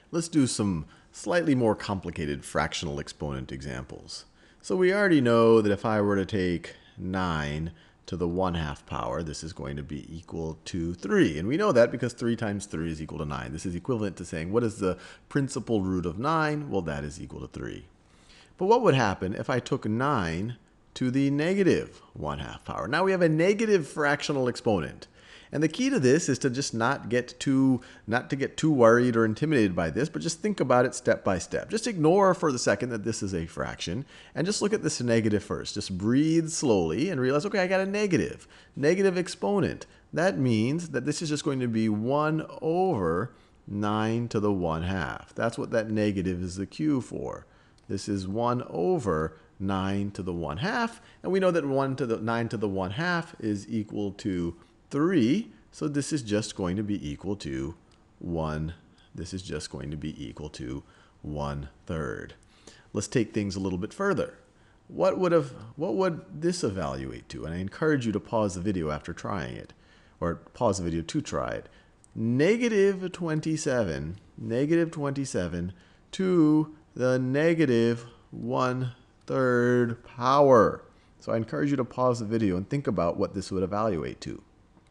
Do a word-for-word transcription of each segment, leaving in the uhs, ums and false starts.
Let's do some slightly more complicated fractional exponent examples. So we already know that if I were to take nine to the one half power, this is going to be equal to three. And we know that because three times three is equal to nine. This is equivalent to saying, what is the principal root of nine? Well, that is equal to three. But what would happen if I took nine to the negative one half power? Now we have a negative fractional exponent. And the key to this is to just not get too, not to get too worried or intimidated by this, but just think about it step by step. Just ignore for the second that this is a fraction, and just look at this negative first. Just breathe slowly and realize, okay, I got a negative, negative exponent. That means that this is just going to be one over nine to the one half. That's what that negative is the cue for. This is one over nine to the one half, and we know that one to the nine to the one half is equal to three, so this is just going to be equal to one. This is just going to be equal to one third. Let's take things a little bit further. What would have, what would this evaluate to? And I encourage you to pause the video after trying it, or pause the video to try it. Negative twenty-seven, negative twenty-seven to the negative one third power. So I encourage you to pause the video and think about what this would evaluate to.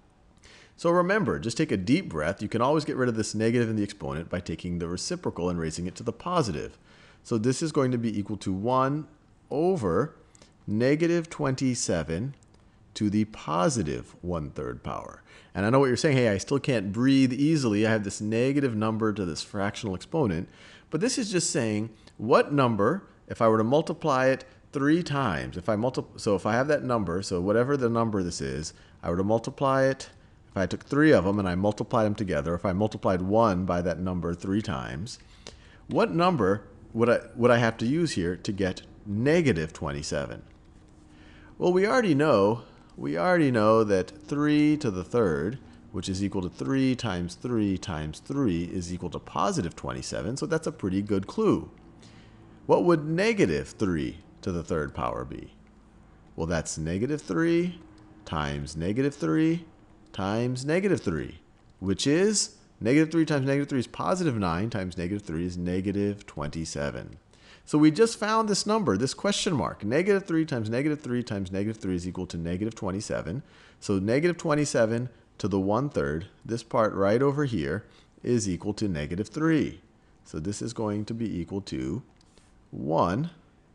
So remember, just take a deep breath. You can always get rid of this negative in the exponent by taking the reciprocal and raising it to the positive. So this is going to be equal to one over negative twenty-seven to the positive one third power. And I know what you're saying, hey, I still can't breathe easily. I have this negative number to this fractional exponent. But this is just saying what number, if I were to multiply it three times, if I multiply, so if I have that number, so whatever the number this is, I were to multiply it. If I took three of them and I multiplied them together, if I multiplied one by that number three times, what number would I, would I have to use here to get negative twenty-seven? Well, we already know, we already know that three to the third, which is equal to three times three times three, is equal to positive twenty-seven, so that's a pretty good clue. What would negative three to the third power be? Well, that's negative three times negative three times negative three, which is negative three times negative three is positive nine times negative three is negative twenty-seven. So we just found this number, this question mark. Negative three times negative three times negative three is equal to negative twenty-seven. So negative twenty-seven to the one third, this part right over here, is equal to negative three. So this is going to be equal to one,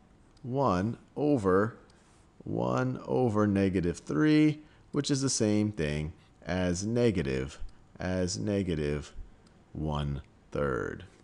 one over one over negative three, which is the same thing as negative, as negative one third.